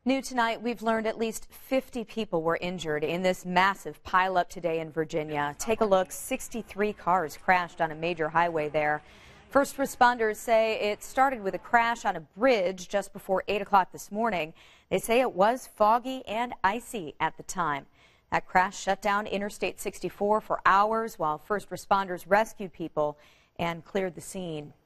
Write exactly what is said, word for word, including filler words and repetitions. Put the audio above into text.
New tonight, we've learned at least fifty people were injured in this massive pileup today in Virginia. Take a look, sixty-three cars crashed on a major highway there. First responders say it started with a crash on a bridge just before eight o'clock this morning. They say it was foggy and icy at the time. That crash shut down Interstate sixty-four for hours while first responders rescued people and cleared the scene.